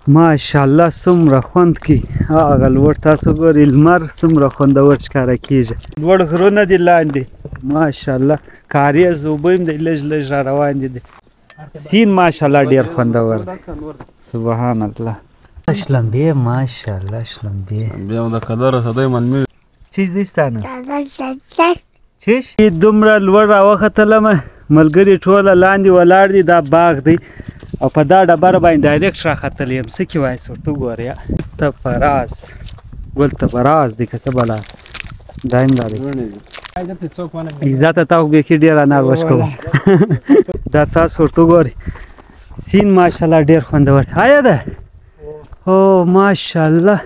ماشاءالله څومره خوند کوي هغه لوړ تاسو ګورئ لمر څومره خوندور ښکاره کېږي لوړ غرونه دي لاندې ماشاءالله کاریز اوبه هم دی لږ لږ را روان دي سیند ماشاءالله ډېر خوندور دی سبحان الله شلمبې ماشاءالله شلمبې بیا د کلره صدای منمي چیز دی ستانه چیش دومره لوړ راوختلمه ملګري ټوله لاندې ولاړ دي دا باغ دی او په دا ډبره باندې ډایرکټ راختلی یم څه کې وایي ورته وګوره ته په راز ګل ته په راز دی که څه بلا دا هم دا دی عزته تا خو بیخي ډېر انار وشکوه دا تاسو ورته وګورئ سیند ماشاءالله ډېر خوندور آیا ده او ماشاءالله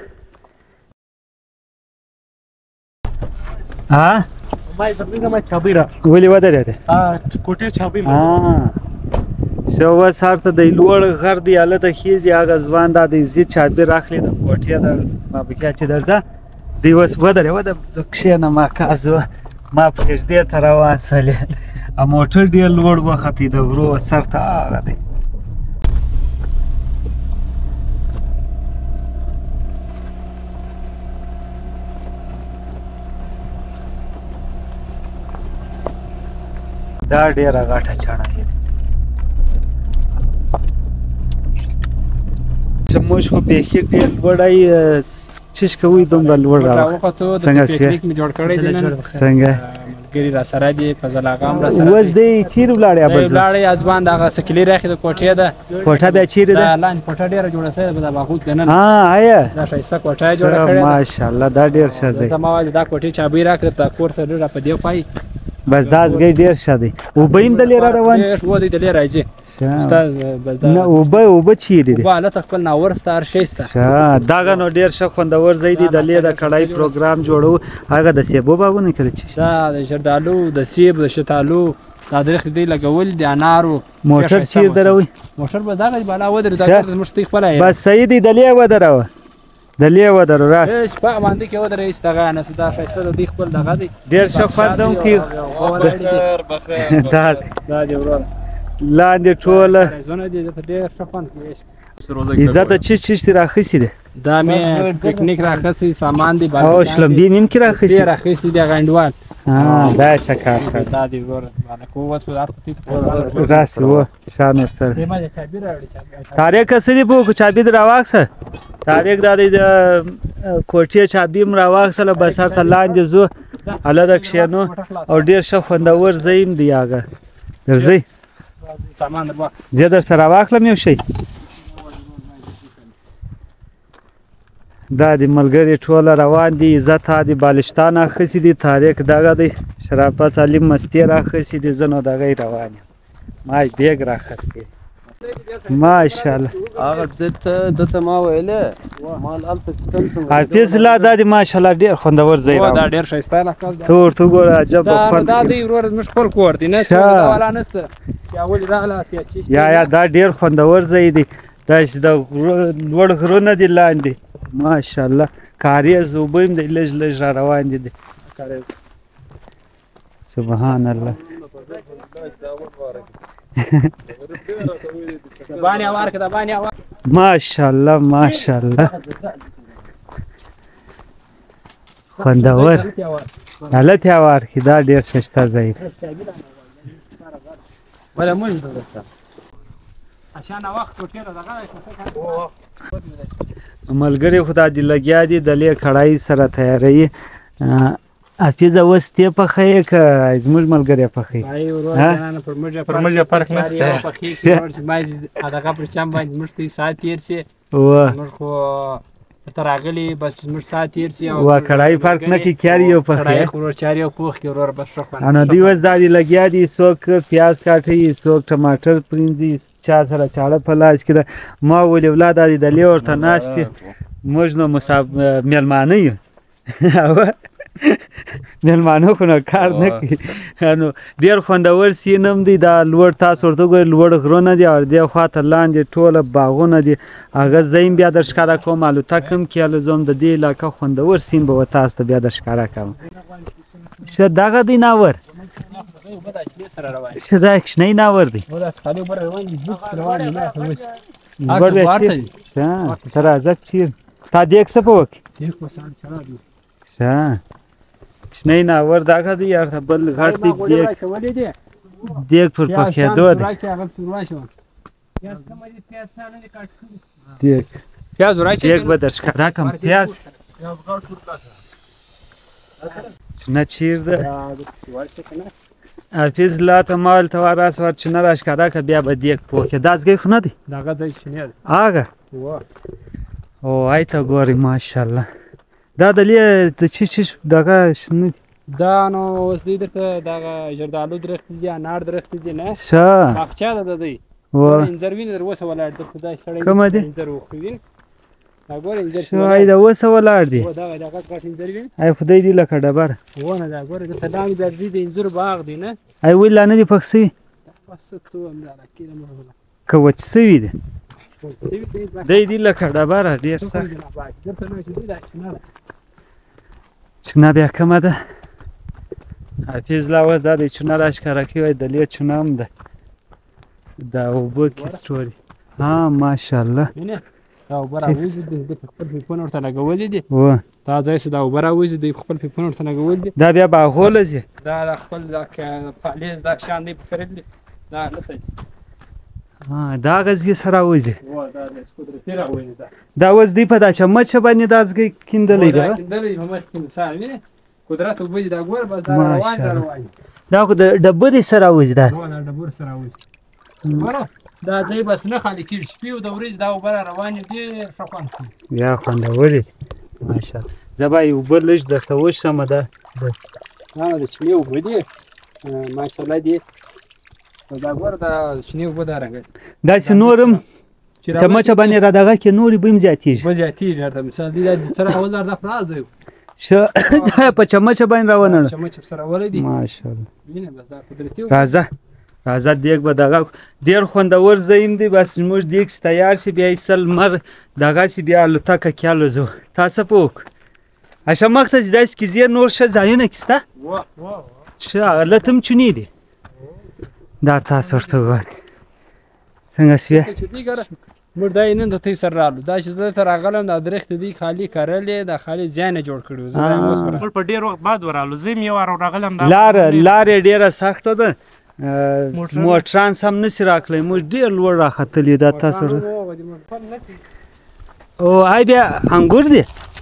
ها ولې ودرېده کوټې چابي ښه اوس هلته دی لوړ غر دی هلته خیزي هغه ځوان دا دی زی چابي راخلې د کوټې د مابکیا چې درځه دی اوس ودرېوه زه کښېنم کاز ما پرېږدې ته روان شولې موټر ډېر لوړ وختې د غرو سر ته هغه دی دا ډېره غټه چڼه چې موږ خو بیخي ډېر لوړی چیش کوئ دومره لوړ څنګه څنګه ملګري راسره دي فضل اغا هم راسره اوس دی چیرې ولاړې ولاړې ازبان دغه سکلي راخې د کوټې ده کوټه بیا چیرې ده لاندې کوټه ډېره جوړه شوې ده د باغوت دننه آیا دا ښایسته کوټه یې جوړه کړې ده ماشاءالله دا ډېر ښه دی ته ما ویل دا کوټې چابي راکړه د کور سره ډېره په دې خوا بس دا ځګی ډېر ښه دی اوبه هم دلې را روان اوبه دی دلې راځي نه اوبه چیرې دي اوبه هلته خپل ناور سته هر شی سته دغه نو ډېر ښه خوندور ځای دی دلې د کړای پروګرام جوړو هغه د سیبو باغونه کړي دا د زردالو د سیب د شفتالو دا درخت دی لګول د انارو موټر چیرې دروي موټر به دغه بالا ودرې دا زموږ تی خپله بس صحیح دی دلې ودروه دلې ودرو راس شپه باندې کې ودرې هېڅ دغه نهسته دا ښایسته د دوی خپل دغه دی ډېر ښه خوند هم کوي دا دی وروره لاندې ټوله ډېر ښه خوند کوي عزته چیش چیش دې راخیستې ده دا مې پکنیک راخیستی سامان دی او شلمبې مې هم کې راخیستې راخیستې دي هغه انډوال دا ښه کار کړی دا دی وروره راسې و شان ورسره طارق څه دي په چابي دې راواخیسه طارق دا دی د کوټې چابي هم راواخیستله بس هلته لاندې ځو هلته کښېنو او ډېر ښه خوندور ځای هم دی هغه درځئ زه در سره واخلم یو شی دا د ملګري ټوله روان دي عزت دی بالشتان اخیستې دي طارق دغه دی شرافت علي مستې راخیستې دي زه نو دغه روان یم ما بیګ راخیستی ماشاءالله هغه دته ما ویلې مال هلته سیستم څنګه حافظ الله دا دی ماشاءالله ډېر خوندور ځای دا ډېر ښایسته علاقه ده ته ورته وګوره عجب خوند دا دی وروره زموږ خپل کور دی نه والا نشته یا ولې راغله یا دا ډېر خوندور ځای دی داسې د لوړ غرونه دي لاندې ماشاءالله کاریز اوبه هم دی لږ لږ را روان دي سبحان الله ماشاءالله ماشاءالله خوندور حالت هوار کې دا ډېر ښایسته ځای دی ملګري خو دا دې لګیا دي دلې کړای سره تیاروي حافظه اوس ته پخوې که زموږ ملګری پخوي پر موږ فرق نشته دغه پر چم باندې موږ ته ساعت تېر شي موږ خو ته راغلي بس زموږ ساعت تېر شي وا کړای فرق نه کوي کیار یو پخوي خو چار یو پوخ کې ورور بس ښه خوند نو دوی اوس دا دې لګیا دي څوک پیاز کاټي څوک ټماټر پرینځي چا سره چاړه په لاس کې ده ما ولې ولاد دې دلې ورته ناست دي موږ نو میلمانه یو میلمانو خو نو کار نه کوي نو ډېر خوندور سین هم دی دا لوړ تاسو ورته وګورئ لوړ غرونه دي او دې خواته لاندې ټوله باغونه دي هغه زه هم بیا در ښکاره کوم الوتکه هم کیله زه هم د دې علاقه خوندور سین به تاسو ته بیا در ښکاره کوم ښه دغه دی ناور ښه دا کوچنی ناور دی لوړ بیا چیرې ښه ته راځه چیرې تا دیګ څه په وکړي ښه کوچنی ناور دغه دی یار ته بل غټ دی دیګ پر پخېدو دی دیګ به در ښکاره کړم پیاز چونه چیر ده حافظ لا ته ما ولته راس ور چونه را ښکاره کړه بیا به دیګ پوکې دا ځای خو نه دی دغه ځای چینې دی هغه او ای ته ګورې ماشاءالله دا د چی دغه شنه دي دا نو اوس دی درته دغه زردالو درخت دی انار درخت دی نه ښه باغچه ده د دوی انځر وینې در اوسه ولاړ درته دا سړی کومه دی انځر وخوري دا ګوره انځر ښه ای دا اوسه ولاړ دی دغه غټ انځر وینې ای خدای دې لکه ډبره ونه دا ګوره درته ډانګ درځي د انځر باغ دی نه ای ولې لا نه دي پخ سوي بس تو همدغه کېده مرغله که وچ سوي دی دی دې لکه ډبره ډېر سخت چونه بیا کومه ده حافظ لا اوس دا دی چونه را ښکاره کوي دلې چونه هم ده دا اوبه کې سټوري ها ماشاءالله دا اوبه راوځي دی په خپل پیپونه ورته لګولي دي دا ځای چې دا اوبه راوځي دی په خپل پیپونه ورته لګولي دي دا بیا باغوله ځي دا خپل پالیز دا شان دی کړل دي دا نه ځي دا غزي سره راوځي دا اوس دی په دا چمچ باندې دا ځګ کیندلې ده کیندلې هم انسان ویني قدرت وبې دا ګور بس دا روان دا خو د ډبرې سره راوځي دا دا ډبر سره راوځي دا ځای بس نه خالي کېږي شپې او د ورځې دا اوبه روانې دي ښه خوند کوي یا خوندورې ماشاءالله زه به یې اوبه لږ درته وشمه ده د چینې اوبه دي ماشاءالله دي دا ګوره د چینې اوبه دا رنګه داسې نور هم چمچه باندې را دغه کې نورې به هم زیاتېږي به زیاتېږي درته مثال دی دا سره اول دا پراز دی ښه په چمچه باندې راونړه چمچ سره ولې دي ماشاءالله وینې بس دا قدرتي راځه دیګ به دغه ډېر خوندور ځای هم دی بس موږ دیګ چې تیار شي بیا یې سل مر دغسې بیا الوتکه کې الوځو تاسو په وکړو اشه مخته چې داسې کې ځې نور ښه ځایونه کې شته ښه هلته هم چونې دي دا تاسو ورته وګورئ څنګه شوې موږ دا نن د تی سره رالو دا چې زه ته راغلم دا درخت دی خالي کرلې دا خالي ځای نه جوړ کړی زه اوس په ډېر وخت بعد ورالو زه یې وار راغلم دا لارې ډېره سخته ده موټران سم نشي راکلی موږ ډېر لوړ راختلي دا تاسو او ای بیا انګور دی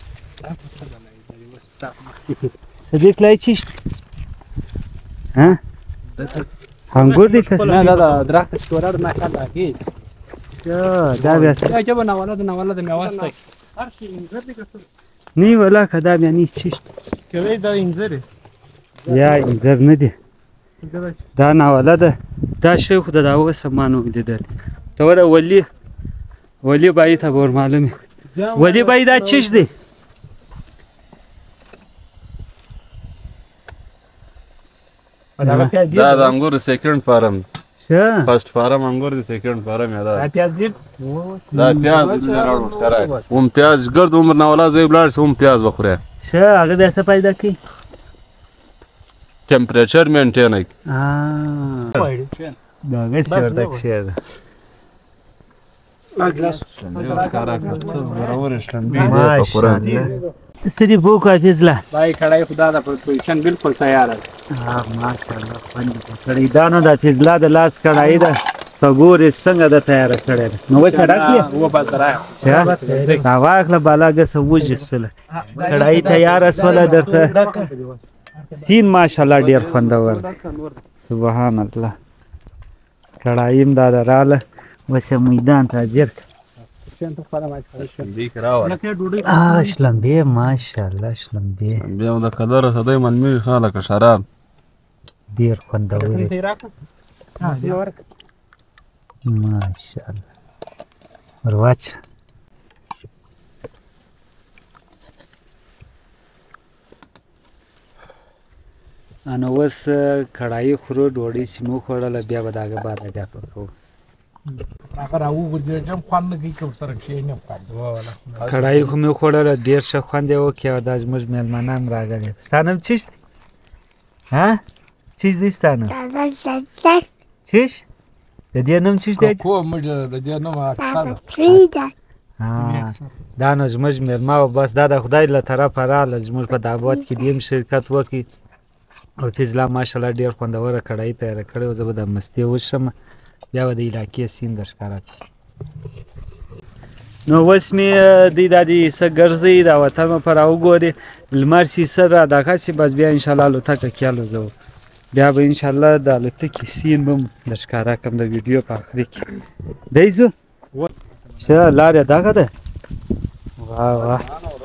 صدیق لای چیشت ها انګور دی نه دا درخت چې ورار ما کار راګي دا بیا څه جواب نه ولا د میواسته هر شي انځر دي کړو نی ولا کدا بیا نی چیشت کوي دا انځر یا انځر نه دی دا ناوله ده دا شی خو د داوه سمانو لیدل ته ودا ولی بای ته ور معلومه ولی بای دا چیش دی دا د انګور سیکنډ فارم شه فرست فارم انګور دی سیکنډ فارم یاده پیاز دې دا پیاز راوړو سره پیاز ګرد عمر ناولا زې بلار سوم پیاز بخوره شه هغه د څه پیدا کی ټمپریچر مینټین کی دا غس ورته شه سری بوکو حافظله بای کړای خدا د پوزیشن بالکل تیار ده ماشاءالله باندې کړی دا نو د حافظله د لاس کړای ده فګورې څنګه د تیار کړی نو وڅ راکې و بس راځه دا واخله بالاګه سوجه سره کړای تیار اسوله درته سین ماشاءالله ډیر خوندور سبحان الله کړایم دا رااله وسه میدان ته ځر شلمبې ماشاءالله شلمبې بیا د کلر سدای منمی خاله که شراب ډیر خوندور ماشاءالله ورواچ انا اوس کړای خورو ډوډۍ سیمو خوړله بیا به دغه بعد بیا کوو هغه راوګرځم خوند نه کوي کوم سره شي نه خوند کړای خو مې خوړله ډېر ښه خوند یې وکړ دا زموږ مېلمانه هم راغلي ستا نوم چیش دی ها چیش دی ستا نوم چیش د دې نوم څه دی؟ کو موږ د دې نوم دا نو زموږ مېلمه و بس دا د خدای له طرفه راغلل زموږ په دعوت کې دې هم شرکت وکړي او فضلا ماشاءالله ډېر خوندوره کړایي تیاره کړې وه زه به د مستې وڅښم بیا به د علاقې سین در ښکاره کړم نو اوس مې دی دا دې څه ګرځوي دا وطن به په راوګورې لمر سي څه را دغه سي بس بیا انشاءالله الوتکه کې الوزوو بیا به انشاءالله د الوتکې سین به هم در ښکاره کړم د ویډیو په آخري کې دی ځو ښه لاره دغه ده واه واه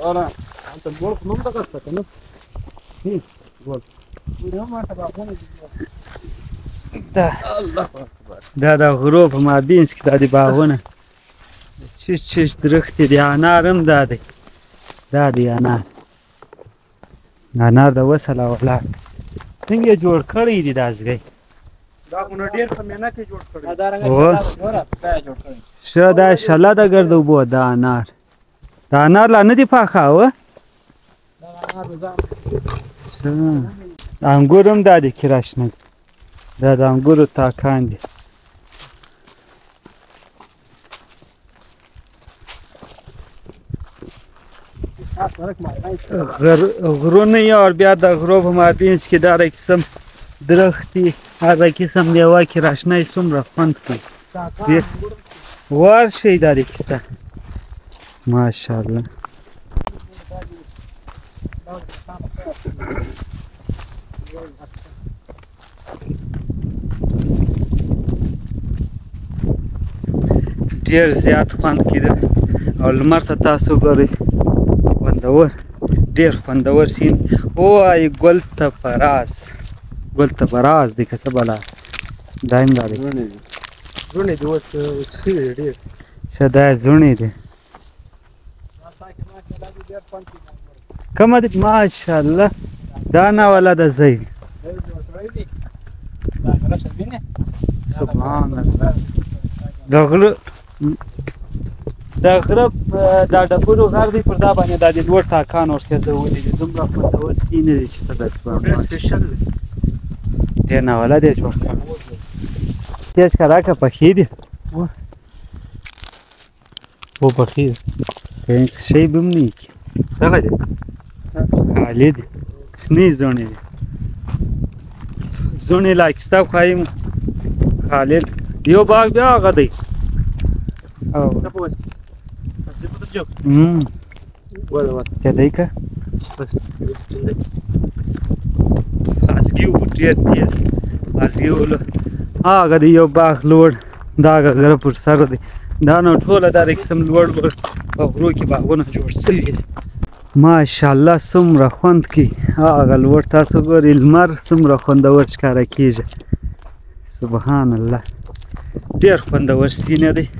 دا د غرو په مابینځ کې دا د باغونه چش چش درختې دي انار هم دا دی دا دی انار د وصله ولاړ څنګه یې جوړ کړی دي دا ځګی دا خو نو ډېر په محنت یې جوړ کړی ښه دا شله ده ګرد اوبو دا انار دا انار لا نه دي پاخه انګور هم دا دی کراشنه دا د انګورو تاکان دي غرونه یې او بیا د غرو په مابینځ کې دا هر قسم درختې هر قسم میوه کراشنه څومره خوند کوي ورشئ دا د کیسته ماشاءالله ډېر زیات خوند کېده او لمر ته تاسو ګورئ خوندور ډېر خوندور سین ووایي ګل ته فراز دی که څه بلا دا هم دا دی زړونې دي اوس شوي دي ډېر ښه دا یې زوڼې دي کومه دي ماشاءالله دا ناوله ده ځای سبحان الله د غره دا ډبرو غر دی پر دا باندې دا د لوړ ټاکان ورخېځولي دي دومره خوندور سینې دي چې ته درته ډېر سپېشل دی ډېر ناوله دی جوړ کړی تېز که راکړه پخې دي وپخې دي که څه شی به هم نه وي دغه دی خالي دي شنې زوڼې دي زوڼې لا اخیسته خواهیم خالد یو باغ بیا هغه دی کدی که خاصګي و ډېر تېز خاصګي ولو هغه دی یو باغ لوړ دا هغه غره پر سر دی دا نو ټوله دا قسم لوړ په غرو کې باغونه جوړ سوي دي ماشاءالله څومره خوند کوي هغه لوړ تاسو ګورئ لمر څومره خوندور ښکاره کېږي سبحان الله ډېر خوندور سینه دی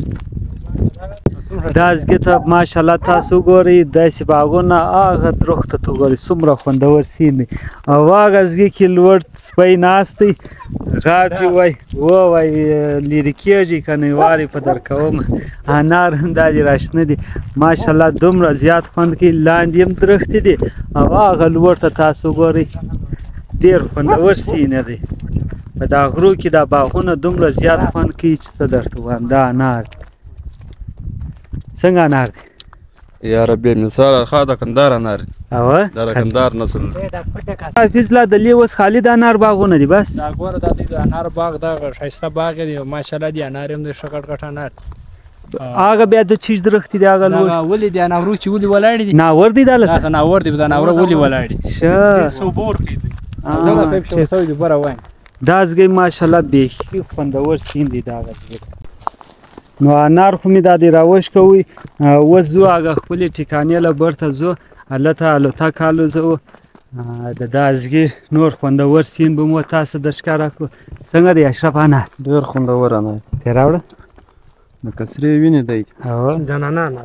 دا ځګې ته ماشاءالله تاسو ګورئ داسې باغونه هغه درخته ته ګورئ څومره خوندور سین دی او هغه ځګې کې لوړ سپی ناست دی غاپې وایي ووایي لرې کېږي که نه وارې په درکوم انار هم دا دې راشنه دي ماشاءالله دومره زیات خوند کوي لاندې هم درختې دي او هغه لوړ ته تاسو ګورئ ډېر خوندور سینه دی په دا غرو کې دا باغونه دومره زیات خوند کوي چې څه درته ووایم دا انار دی څنګه انار دی یاره بې مثاله ښه د کندهار انار اوه دا د کندهار نسل حافظ لا د لې اوس خالي د انار باغونه دي بس دا ګوره دا د انار باغ دا ښایسته باغ دی ماشاءالله دی انار هم دی ښه غټ غټ انار هغه بیا د چیز درختې دی هغه لوړ ولې دی انارو چې ولې ولاړې دي ناور دی دا لکه دا ناور دی دا ناور ولې ولاړې ښه دا پیپ شو سوي دی بره وایم دا ځګی ماشاءالله بیخي خوندور سین دی دا هغه نو انار خو مې دا دی راوش کوئ اوس ځو هغه خپلې ټیکانې له برته ځو هلته الوتکه الوزوو د دا ځګي نور خوندور سین به مو تاسو در ښکاره کړو څنګه دی اشرف انار ډېر خوندور انار ترې راوړه لکه سرې وینې دی جانانه انار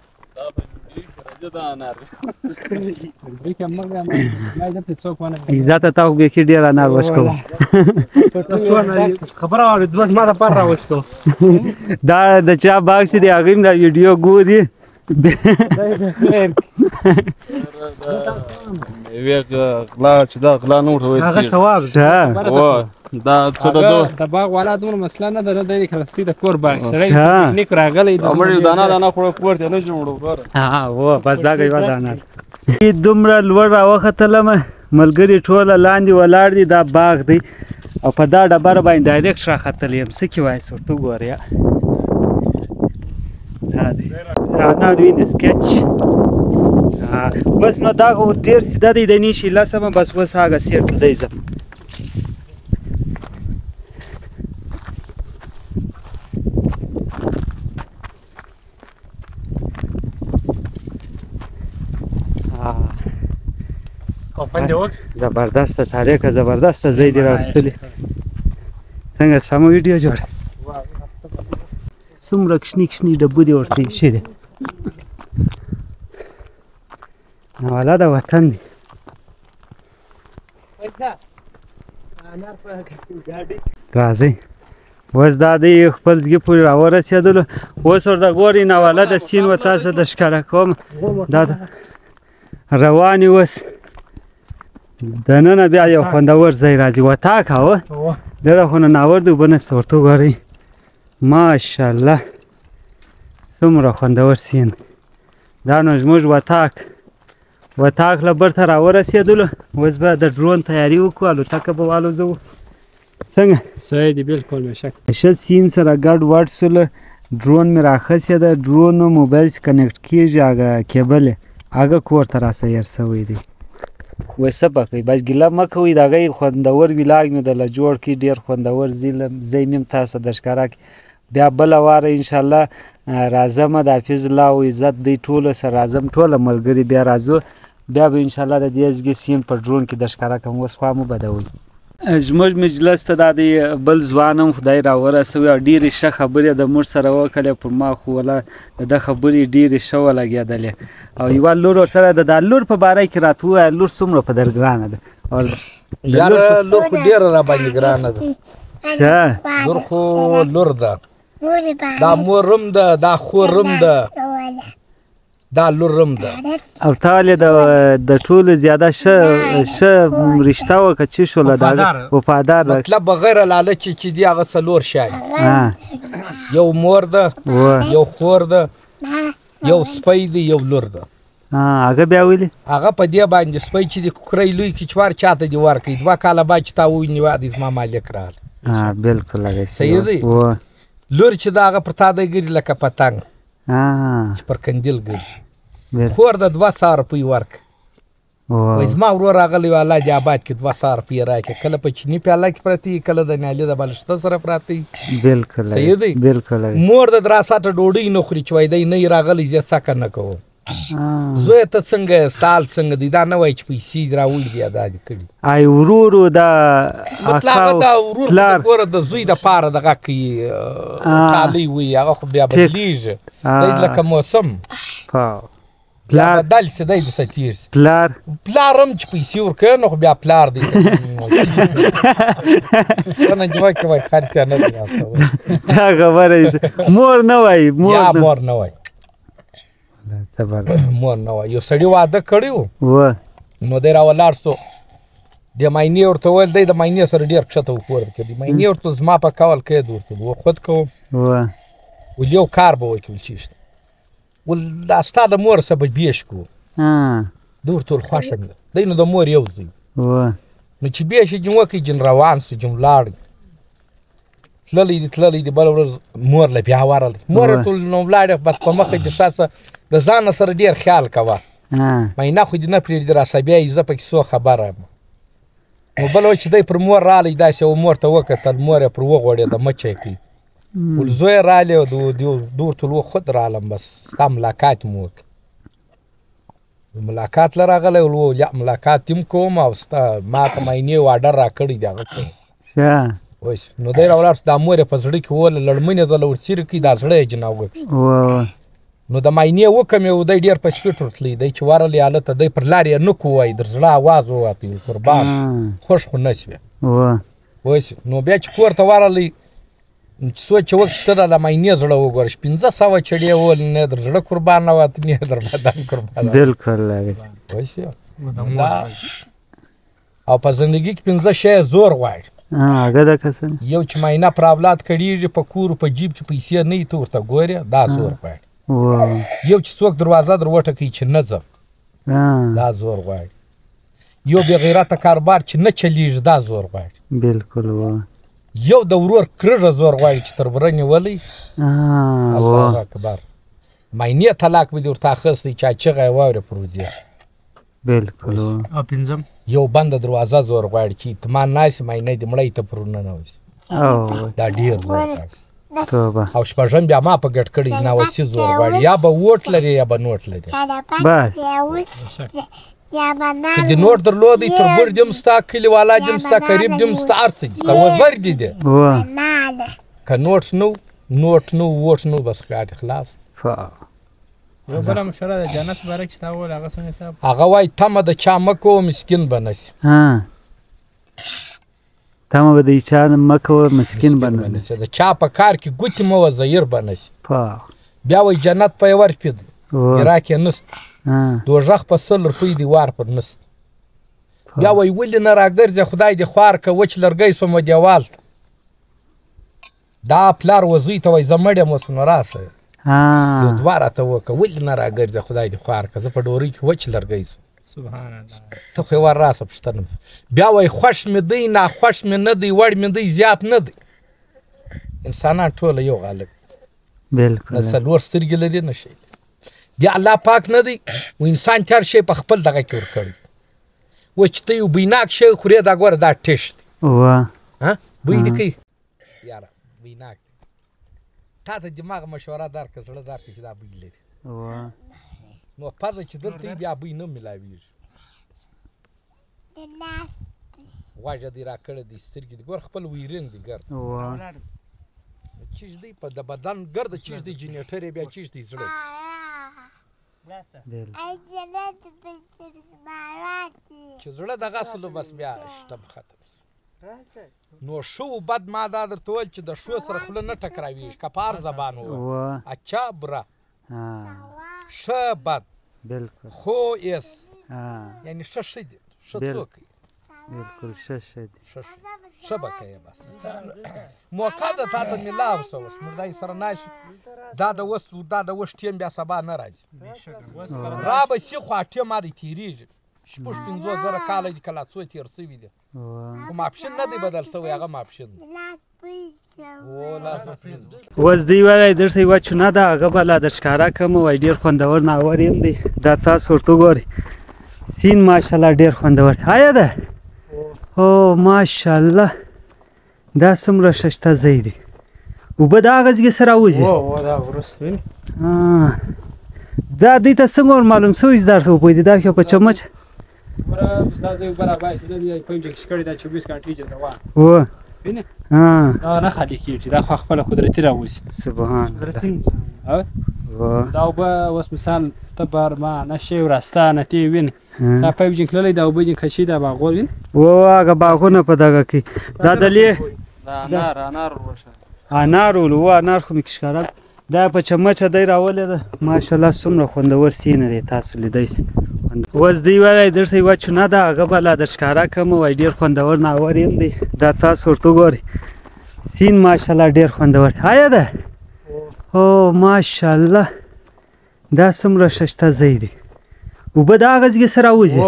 عزت ته خو بیخي ډېر انار وشکوو خبره اورېدله زما دپاره راوشکو دا د چا باغ چې دی هغه هم دا ویډیو ګوري یوې غلا چې دا غلا نه ورته ویل هغه کېږي. ثواب دا څه د د باغ والا دومره مسله نه ده نه دی کلستي د کور باغ سړی ها. پکنیک راغلی مړي دانه خوړه کور ته نه جوړو ګوره. بس دا یوه دانه ده. دومره لوړ راوختلم ملګري ټوله لاندې ولاړ دي دا باغ دی او په دا ډبره باندې ډایرکټ راختلی یم څه کې وایس ورته وګوره دا دی now doing sketch بس نو دا خو ډېر سیده دی د نیشي لسمه بس اوس هغه سیټ دی ځم زبردسته تاریخ زبردسته ځای دی راوستلی څنګه سمه ویډیو جوړه څومره کشني کشني ډبو دي ورته ایښي دي نواله د وطن دی راځئ اوس دا دی خپل زګي پورې راورسېدلو اوس ورته ګورئ نواله د سیند و تاسو د ښکاره کوم دا روان یې اوس دننه بیا یو خوندور ځای راځي وطاق هو ډېره خو نه ناورد اوبه نشته ورته وګورئ ماشاءالله څومره خوندور سیند دا نو زموږ وطاق له برته راورسېدلو اوس به د ډرون تیاري وکړو الوتکه به والوځو څنګه صحیح دی بالکل بېشک ښه سیند سره ګډ وډ سوله ډرون مې راخسې ده ډرون موبایل چې کنیکټ کېږي هغه کیبل یې هغه کور ته راسیر سوی دی وایي څه به کوئ بس ګیله مه کوئ د هغه خوندور ولاګ مې درله جوړ کړي ډېر خوندور ځای مې هم تاسو در ښکاره کړي بیا بله واره انشاءالله راځمه د حافظ الله او عزت دی ټولو سره راځم ټوله ملګري بیا راځو بیا به انشاءالله د دې ځګې سیند په ډرون کې در ښکاره کوم اوس خوا مو بدوئ زموږ مجلس ته دا دی بل ځوان هم خدای راورسوي او ډېرې ښه خبرې د موږ سره وکړې پر ما خو وله د ده خبرې ډېرې ښه ولګېدلې او یوه لور ورسره ده دا لور په باره کې راته ووایه لور څومره په در ګرانه ده یاره لور خو ډېره راباندې ګرانه ده ښه لور خو لور ده دا مور هم ده دا خور هم ده دا لور هم ده او تا ولې د ټولو زیاده ښه رشته وکړه چې شوله د هغه وفادار ده مطلب بغیر لالچې چې دي هغه څلور شی یو مور ده یو خور ده یو سپی دی یو لور ده هغه بیا ولې هغه په دې باندې سپی چې د کوکرۍ لوی کچوار چاته دې ورکوي 2 کاله بعد چې تا وویني وادي زما مالک راغله بالکل هغه صحیح دی لور چې د هغه پر تا دی ګرځي لکه پتنګ چې پر کندیل ګرځي خور د 200 روپۍ ورکړه وایي زما ورور راغلی و الله دې آباد کې 200 روپۍ راکړه کله په چیني پیاله کې پراته وي کله د نیالې د بالښته سره پراته وي بالکل صحیح دی بالکل مور د دراساته ډوډۍ نه خوري چې وایي دی نه یې راغلی زه سکه نه کوم زوی ته څنګه ستال څنګه دی دا نه وایي چې پیسې راوړي دي دا دې کړي ای ورورو دا مطلب دا ورور خو ګوره د زوی دپاره دغه کوي ټالۍ وي هغه خو بیا بدلېږي دی لکه موسم پلار بدل سي دی دسه تېر سي پلار هم چې پیسې ورکوي نو خو بیا پلار دی څه نه جوړ کوي خرڅه نه دی دا خبره مور نه وایي مور نه وایي مور نه وایي یو سړي واده کړی و نو دی راولاړ سو د ماینې ورته ویل دی د ماینې سره ډېر کښته وکور کړي ماینې ورته زما په کول قید ورته و خود کوم ول یو کار به وکړي چیشته ول دا ستا د مور څه به بیش کړو ده ورته ویل خوښه مې ده دی نو د مور یو زوی نو چې بیش یې جم وکړي جن روان سو جم لاړ تللی دی بله ورځ مور له بیا ورغلی مور ورته ویل نو ولاړې بس په مخه دې ښه د ځانه سره ډېر خیال کوه مینه خو دې نه پرېږدي راسه بیا یې زه پکې څو خبره یم نو بله چې دی پر مور رالی داسې و مور ته وکتل مور یې پر وغوړېده مچی کوي ول زوی رالی او ده ورته ول خود رالم بس ستا ملاقات مې وکړي ملاقات له راغلی ول یا ملاقات هم کوم او ستا ما ته مینې واډر را کړی دی هغه کوم اوس نو دی راولاړ دا مور یې په زړه کې وویله لړمنې زه له ورڅیرې کړي دا زړه یې جناب وکړي نو د ماینې وکم یو دی ډېر په سپیټ ورتلی دی چې ورغلی هلته دی پر لار یې نه کوی در زړه اواز ووتی قربان خوښ خو نه شوې اوس نو بیا چې کور ته ورغلی سوچ وکړه چې ته د ماینې زړه وګوره 1500 چړې ول نه در زړه قربان نه وات نه در بدن قربان بالکل او په زندگی کې 15 شی زور غواړي هغه د کسن یو چې ماینه پر اولاد کړيږي په کور په جیب کې پیسې نه ته ورته ګوري دا زور غواړي یو چې څوک دروازه در وټه کوي چې نه ځم دا زور غواړي یو بې غیرته کاروبار چې نه چلیږي دا زور غواړي بالکل یو د ورور کرږه زور غواړي چې تر بره نیولی الله اکبر ماینې طلاق به دې ورته اخیستی چا چغه یې واورې پر وځي بالکل او پنځم یو بنده دروازه زور غواړي چې اطمینان ناسي ماینه دې مړی ته پر ننوځي دا ډېر زور غواړي او شپږم بیا ما په ګډ کړي ناوسي زور غواړي یا به ووټ لري یا به نوټ لري بس که دې نوټ درلودی تربور دې هم ستا کلیوالا دې هم ستا قریب دې هم ستا هر څه دي ستا وزر دې دی که نوټ نو ووټ نو بس کار دې خلاص یو بله مشوره د جنت باره کې چې تا وویل هغه څنګه حساب هغه وایي تمه د چا مه کوه مسکین به نه سي تمه به د چا مه کوه مسکین به نه سي د چا په کار کې ګوتې مه وه زهیر به نه سي بیا وایي جنت په یوه روپۍ دی عراق یې نسته دوژخ په 100 روپۍ دی وار پر نسته بیا وایي ولې نه راګرځې خدای دې خوار که وچ لرګی سومه دیوال ته دا پلار و زوی ته وایي زه مړ یم اوس نو راسه یو دوه راته وکړه ولې نه راګرځې خدای دې خوار که زه په ډورۍ کې وچ لرګی سم سبحان الله ته خو یې ور راسه پوښتنه بیا وایي خوښ مې دی ناخوښ مې نه دی وړ مې دی زیات نه دی انسانان ټوله یو غالب بالکل نه څلور سترګې لري نه شی بیا الله پاک نه دی و انسان ته هر شی په خپل دغه کې ورکړي و چې ته یو بیناک شی خورې دا ګوره دا ټیش دی بوی دې کوي یاره بیناک دی تا ته دماغ مشوره درکړه زړه درکړه چې دا بوی لري نو پزه چې دلته بیا بوی نه میلاویږي غوږه دې راکړی دی سترګې دي ګوره خپل ویرین دی ګرد چیز دی په د بدن ګرد چیز دی جنریټر یې بیا چیز دی زړه چې زړه دغه سلو بس بیا شتم ختم نو شو بد ما دا درته ویل چې د شو سره خوله نه ټکراویږي که په هر زبان ووایي اچا بره ښه بد خو ایس یعنی ښه دی ښه څوک بالکل ښه دی ښه به کوې بس موقع ده تا ته میلاو شه اوس مردای سره ناست دا د اوس ټیم بیا سبا نه راځي را به سي خو ټیم دې تېرېږي شپږ 50,000 کاله دي کله څو تېر سوي دي خو ماپښین نه دی بدل سوی هغه ماپښین اوس دی وایي درته یوه چونه ده هغه به لا در ښکاره کړم وایي ډېر خوندور ناور یم دی دا تاسو ورته وګورئ سیند ماشاءالله ډېر خوندور آیا ده او ماشاءالله دا څومره ښایسته ځای دی اوبه د هغه ځای سره راوځي دا دوی ته څنګه ور معلوم سوي چې درته وپوهېدې دا کې په چمچ دا ځای اوبه راباسي دا په پایپ کې شکړې دا 24 ګنټې جل روان و وینې دا نه خالي کېږي دا خو خپله قدرتي راوځي سبحان دا اوبه اوس مثال ته برما نشي ورسته نه تې وینې دا پایپ جنګ تللی دا اوبه جنګ کشي دا باغور وینې هغه باغونه په دغه کې دا دلې انار ولو انار خو مې ښکاره دا په چمچه دی راولې ده ماشاءالله څومره خوندور سینه دی تاسو لیدی سئ اوس دی وایي درته یوه چونه ده هغه به لا در ښکاره کړم وایي ډېر خوندور ناور یم دی دا تاسو ورته وګورئ سیند ماشاءالله ډېر خوندور آیا ده او ماشاءالله دا څومره ښایسته ځای دی اوبه د هغه ځای سره راوځي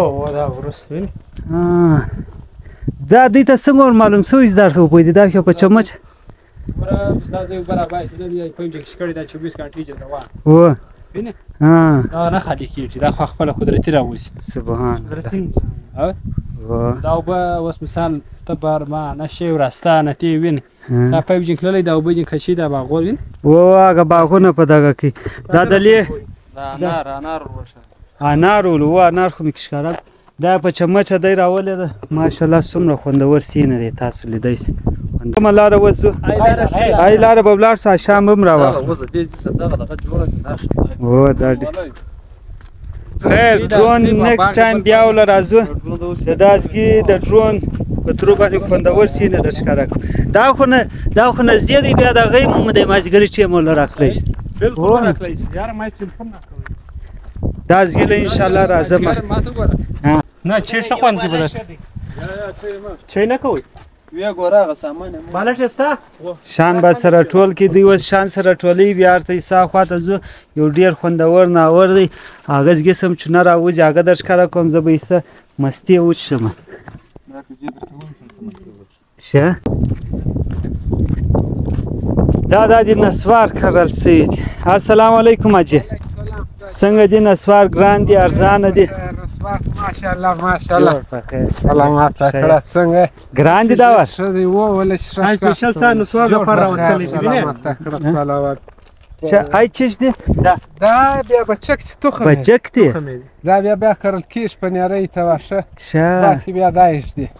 دا دوی ته څنګه ور معلوم سوي چې درته وپوهېدې دا کې په چمچ دا ځای اوبه راباسي دا پایپ کې شکړې دا 24 ګنټې جل روان و وینې دا نه خالي کېږي دا خو خپله قدرتي راوځي سبحان دا اوبه اوس مثال ته برما نشي ورسته نه تې وینې دا پایپ جنګ تللی دا اوبه جنګ کشي دا باغور وینې هغه باغونه په دغه کې دا دلې انار ولو انار خو مې ښکاره دا په چمچه دی راولې ده ماشاءالله څومره خوندور سینه دی تاسو لیدی سئ کومه لاره اوس ځو ای لاره به ولاړ سو شام هم راواخلو دا خیر ډرون نیکسټ ټایم بیا وله راځو د دازګي د ډرون په ترو باندې خوندور سینه در ښکاره کړو دا خو نږدې دی بیا د هغې مو د مازدیګري ټیم له راخلی شي بالکل راخلی شي یاره ما تلیفون نه کوئ دا زګیله انشاءالله راځم نه چای ښه خوند کوي چای نه کوئ وی ګوره هغه سامان بالښت شته شان به سره ټول کې دی اوس شان سره ټولوي بیا ورته سا خواته ځو یو ډېر خوندور ناور دی هغه قسم چونه راوځي هغه در ښکاره کوم زه به یې څه مستې وڅښم شه دا د نسوار کرل سوي دي السلام علیکم حاجي څنګه دي نسوار ګران دي ارزانه دي نسوار ماشاءالله ماشاءالله سلامات کړه څنګه ګران دي دا ور ښه دی ولې ښه سپیشل سا نسوار لپاره راوستلی دي سلامات کړه صلوات ای چش دي دا بیا بچک تخم بچک دي دا بیا کرل کیش په نری ته واشه شه باقي بیا دایش دي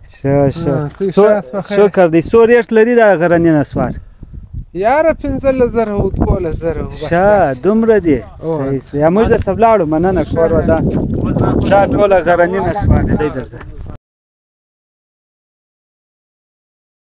شه شکر دی سو ریټ لري دا غرنی نسوار یاره 15000 او 12000 شه دومره دی یا موږ د سبلاړو مننه کور ودا دا ټوله غرنی نسوار دی درځه